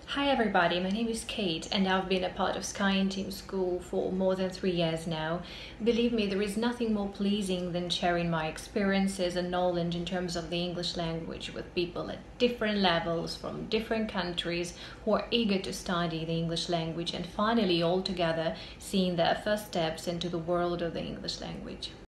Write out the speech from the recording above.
Hi everybody, my name is Kate and I've been a part of Skyeng Team school for more than 3 years now. Believe me, there is nothing more pleasing than sharing my experiences and knowledge in terms of the English language with people at different levels from different countries who are eager to study the English language and finally all together seeing their first steps into the world of the English language.